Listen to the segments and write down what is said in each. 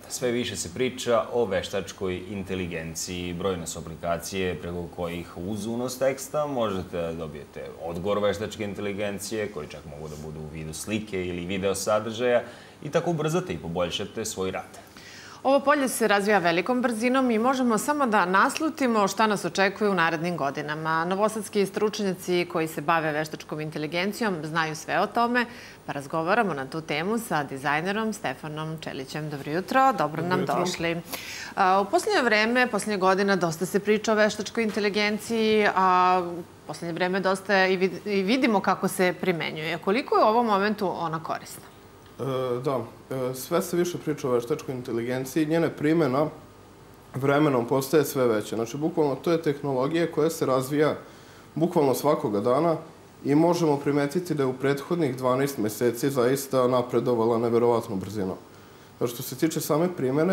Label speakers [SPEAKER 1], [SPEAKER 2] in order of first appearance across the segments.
[SPEAKER 1] sve više se priča o veštačkoj inteligenciji. Brojne su aplikacije preko kojih uz unos teksta možete da dobijete odgovor veštačke inteligencije, koji čak mogu da budu u vidu slike ili video sadržaja i tako ubrzate i poboljšate svoj rad.
[SPEAKER 2] Ovo polje se razvija velikom brzinom i možemo samo da naslutimo šta nas očekuje u narednim godinama. Novosadski stručnjaci koji se bave veštačkom inteligencijom znaju sve o tome, pa razgovaramo na tu temu sa dizajnerom Stefanom Čelićem. Dobro jutro, dobro nam došli. U posljednje vreme, posljednje godina, dosta se priča o veštačkoj inteligenciji, a u posljednje vreme dosta i vidimo kako se primenjuje. Koliko je u ovom momentu ona korisna?
[SPEAKER 3] Da, sve se više priča o veštačkoj inteligenciji. Njene primjena vremenom postaje sve veća. Znači, bukvalno to je tehnologija koja se razvija bukvalno svakoga dana i možemo primetiti da je u prethodnih 12 meseci zaista napredovala neverovatnu brzinu. Što se tiče same primjene,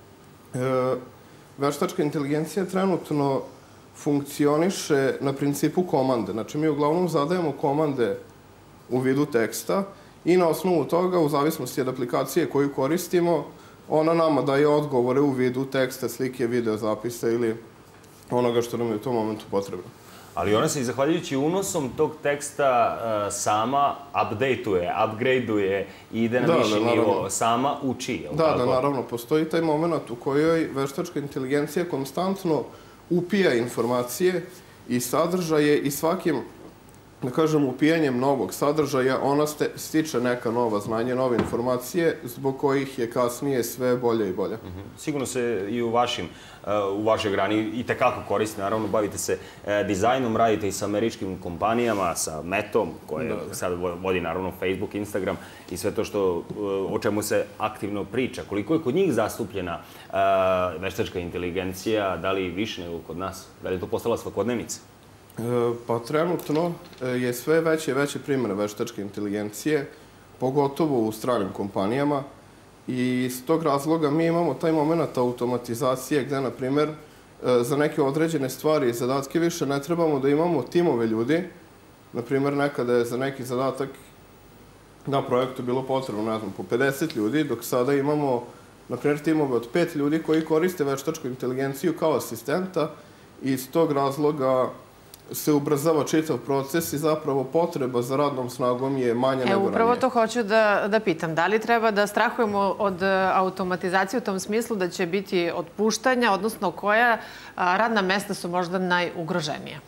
[SPEAKER 3] veštačka inteligencija trenutno funkcioniše na principu komande. Znači, mi uglavnom zadajemo komande u vidu teksta i na osnovu toga, u zavisnosti od aplikacije koju koristimo, ona nama daje odgovore u vidu teksta, slike, video zapisa ili onoga što nam je u tom momentu potrebno.
[SPEAKER 1] Ali ona se i zahvaljujući unosom tog teksta sama update-uje, upgrade-uje i ide na viši nivo, sama uči.
[SPEAKER 3] Da, naravno. Postoji taj moment u kojoj veštačka inteligencija konstantno upija informacije i sadržaje i svakim, da kažem, upijanjem novog sadržaja, ona stiče neka nova znanja, nove informacije, zbog kojih je kasnije sve bolje i bolje.
[SPEAKER 1] Sigurno se i u vašoj grani i tekako koristi, naravno, bavite se dizajnom, radite i sa američkim kompanijama, sa Metom, koje sad vodi, naravno, Facebook, Instagram i sve to o čemu se aktivno priča. Koliko je kod njih zastupljena veštačka inteligencija, da li više nego kod nas? Da li je to postala svakodnevnica?
[SPEAKER 3] Pa trenutno je sve veće i veće primjene veštačke inteligencije, pogotovo u stranim kompanijama. I iz tog razloga mi imamo taj moment automatizacije gde, na primjer, za neke određene stvari i zadatke više ne trebamo da imamo timove ljudi. Na primjer, nekada je za neki zadatak na projektu bilo potrebno, ne znam, po 50 ljudi, dok sada imamo, na primjer, timove od 5 ljudi koji koriste veštačku inteligenciju kao asistenta i iz tog razloga se ubrzava čitav proces i zapravo potreba za radnom snagom je manja nego ranije.
[SPEAKER 2] Upravo to hoću da pitam. Da li treba da strahujemo od automatizacije u tom smislu da će biti otpuštanja, odnosno koja radna mesta su možda najugroženija?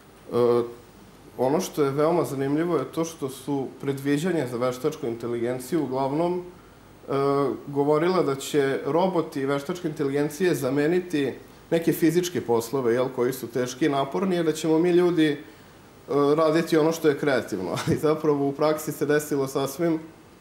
[SPEAKER 3] Ono što je veoma zanimljivo je to što su predviđanja za veštačku inteligenciju uglavnom govorila da će roboti i veštačke inteligencije zameniti neke fizičke poslove koji su teški i naporni, jer da ćemo mi ljudi raditi ono što je kreativno. Ali zapravo u praksi se desilo sasvim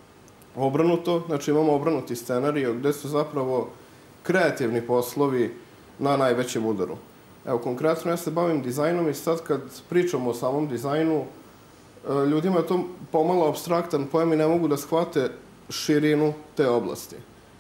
[SPEAKER 3] obrnuto. Znači imamo obrnuti scenarij gde su zapravo kreativni poslovi na najvećem udaru. Evo, konkretno ja se bavim dizajnom i sad kad pričamo o samom dizajnu, ljudima je to pomalo apstraktan pojam i ne mogu da shvate širinu te oblasti.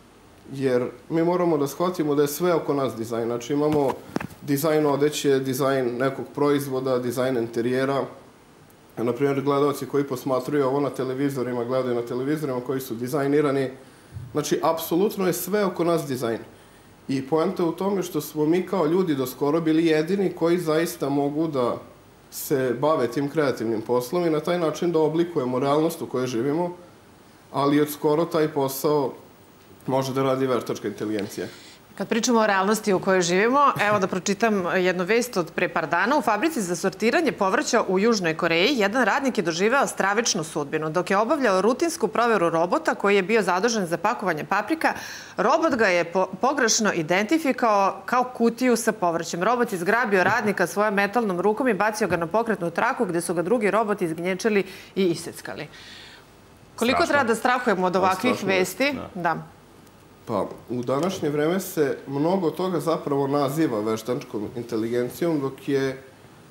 [SPEAKER 3] Jer mi moramo da shvatimo da je sve oko nas dizajn. Znači imamo dizajn odeće, dizajn nekog proizvoda, dizajn interijera. Naprimjer, gledalci koji posmatruju ovo na televizorima, gledaju na televizorima koji su dizajnirani. Znači, apsolutno je sve oko nas dizajn. I poenta je u tome što smo mi kao ljudi do skoro bili jedini koji zaista mogu da se bave tim kreativnim poslom i na taj način da oblikujemo realnost u kojoj živimo, ali od skoro taj posao može da radi veštačka inteligencija.
[SPEAKER 2] Kad pričamo o realnosti u kojoj živimo, evo da pročitam jednu vest od pre par dana. U fabrici za sortiranje povrća u Južnoj Koreji jedan radnik je doživeo stravičnu sudbinu. Dok je obavljao rutinsku proveru robota koji je bio zadužen za pakovanje paprika, robot ga je pogrešno identifikao kao kutiju sa povrćem. Robot je zgrabio radnika svojom metalnom rukom i bacio ga na pokretnu traku gde su ga drugi roboti izgnječili i iseckali. Koliko treba da strahujemo od ovakvih vesti? Da.
[SPEAKER 3] Pa, u današnje vreme se mnogo toga zapravo naziva veštačkom inteligencijom, dok je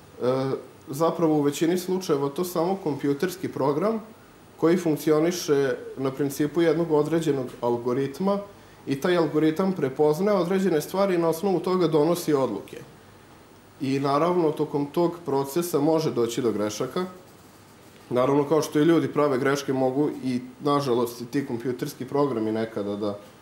[SPEAKER 3] zapravo u većini slučajeva to samo kompjuterski program koji funkcioniše na principu jednog određenog algoritma i taj algoritam prepoznaje određene stvari i na osnovu toga donosi odluke. I naravno, tokom tog procesa može doći do grešaka. Naravno, kao što i ljudi prave greške, mogu i, nažalost, i ti kompjuterski programi nekada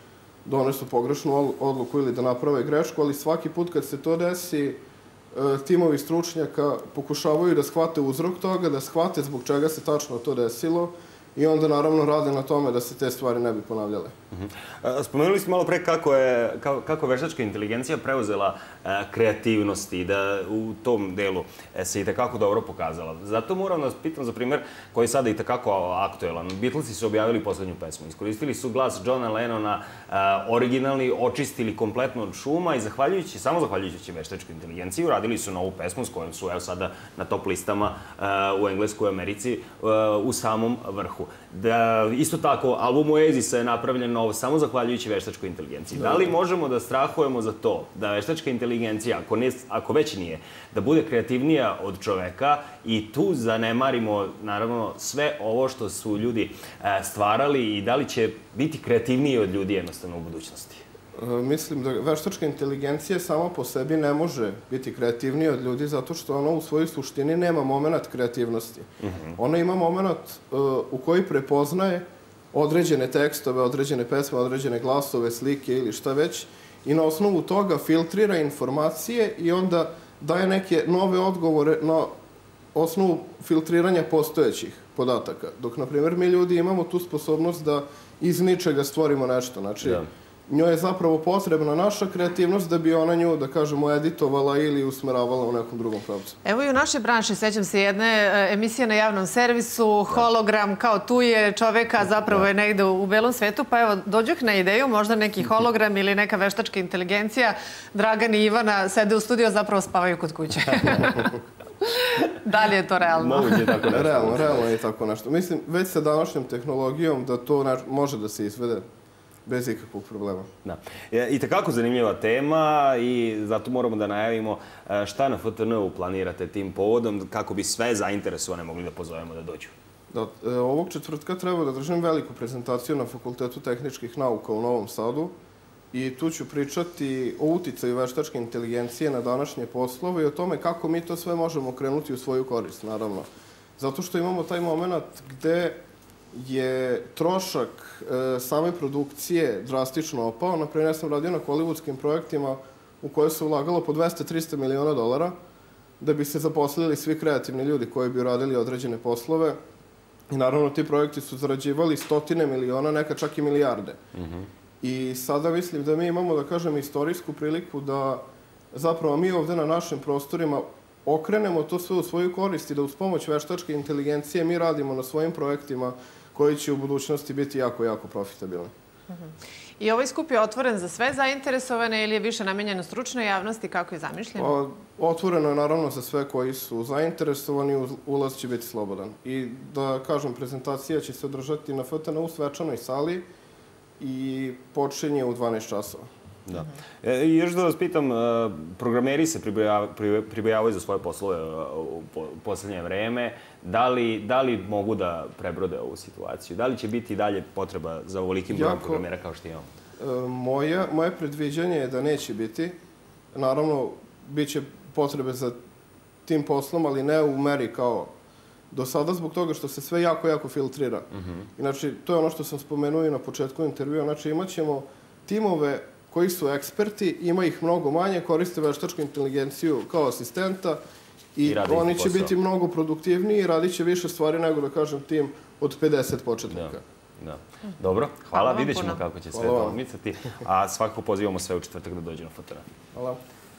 [SPEAKER 3] donesu pogrešnu odluku ili da naprave grešku, ali svaki put kad se to desi, timovi stručnjaka pokušavaju da shvate uzrok toga, da shvate zbog čega se tačno to desilo i onda naravno rade na tome da se te stvari ne bi ponavljale.
[SPEAKER 1] Spomenuli ste malo pre kako je veštačka inteligencija preuzela kreativnost i da u tom delu se i tekako dobro pokazala. Zato moram da vas pitam za primer koji je sada i tekako aktuelan. Beatlesi su objavili poslednju pesmu. Iskoristili su glas Johna Lennona, originalni, očistili kompletno od šuma i samo zahvaljujući veštačkoj inteligenciji uradili su novu pesmu s kojom su sada na top listama u Engleskoj Americi u samom vrhu. Isto tako, album Oasisa je napravljen novo samo zahvaljujući veštačkoj inteligenciji. Da li možemo da strahujemo za to da veštačka inteligencija, ako već nije, da bude kreativnija od čoveka i tu zanemarimo, naravno, sve ovo što su ljudi stvarali i da li će biti kreativniji od ljudi jednostavno u budućnosti?
[SPEAKER 3] Mislim da veštačka inteligencija sama po sebi ne može biti kreativnija od ljudi zato što ona u svojoj suštini nema moment kreativnosti. Ona ima moment u koji prepoznaje određene tekstove, određene pesme, određene glasove, slike ili šta već i na osnovu toga filtrira informacije i onda daje neke nove odgovore na osnovu filtriranja postojećih podataka. Dok, na primjer, mi ljudi imamo tu sposobnost da iz ničega stvorimo nešto. Znači, njoj je zapravo potrebna naša kreativnost da bi ona nju, da kažemo, editovala ili usmeravala u nekom drugom pravcu.
[SPEAKER 2] Evo i u našoj branši, sećam se jedne emisije na javnom servisu, hologram, kao tu je čoveka, zapravo je negde u belom svetu, pa evo, dođoh na ideju, možda neki hologram ili neka veštačka inteligencija, Dragan i Ivana sede u studiju, zapravo spavaju kod kuće. Da li je to realno?
[SPEAKER 1] Moguće je tako nešto.
[SPEAKER 3] Realno je tako nešto. Mislim, već sa današnjom tehnologijom da to može da se izvede bez ikakvog problema.
[SPEAKER 1] Da. I tekako zanimljiva tema i zato moramo da najavimo šta na FTN-u planirate tim povodom kako bi sve zainteresovane mogli da pozovemo da dođu.
[SPEAKER 3] Ovog četvrtka treba da držim veliku prezentaciju na Fakultetu tehničkih nauka u Novom Sadu i tu ću pričati o uticaju veštačke inteligencije na današnje poslove i o tome kako mi to sve možemo krenuti u svoju korist, naravno. Zato što imamo taj moment gde je trošak same produkcije drastično opao. Naprimjer, ja sam radio na hollywoodskim projektima u koje se ulagalo po 200-300 miliona dolara da bi se zaposlili svi kreativni ljudi koji bi uradili određene poslove. I naravno, ti projekti su zarađivali stotine miliona, neka čak i milijarde. I sada mislim da mi imamo, da kažem, istorijsku priliku da zapravo mi ovde na našim prostorima okrenemo to sve u svoju korist i da uz pomoć veštačke inteligencije mi radimo na svojim projektima koji će u budućnosti biti jako, jako profitabilni.
[SPEAKER 2] I ovaj skup je otvoren za sve zainteresovane ili je više namenjeno stručnoj javnosti? Kako je zamišljeno?
[SPEAKER 3] Otvoreno je naravno za sve koji su zainteresovani, ulaz će biti slobodan. I da kažem, prezentacija će se održati na FTN-u u svečanoj sali i počinje u 12 časova.
[SPEAKER 1] Da. I još da vas pitam, programeri se pribojavaju za svoje poslove u poslednje vreme. Da li mogu da prebrode ovu situaciju? Da li će biti dalje potreba za ovolikim brojem programera kao što imamo?
[SPEAKER 3] Moje predviđanje je da neće biti. Naravno, bit će potrebe za tim poslom, ali ne u meri kao do sada, zbog toga što se sve jako, jako filtrira. Znači, to je ono što sam spomenuo i na početku intervjua. Znači, imat ćemo timove koji su eksperti, ima ih mnogo manje, koriste veštačku inteligenciju kao asistenta i oni će biti mnogo produktivniji i radit će više stvari nego, da kažem, tim od 50 početnika.
[SPEAKER 1] Da. Dobro, hvala. Vidjet ćemo kako će sve to odmicati. A svakako pozivamo sve u četvrtak da dođe na FTN.
[SPEAKER 3] Hvala.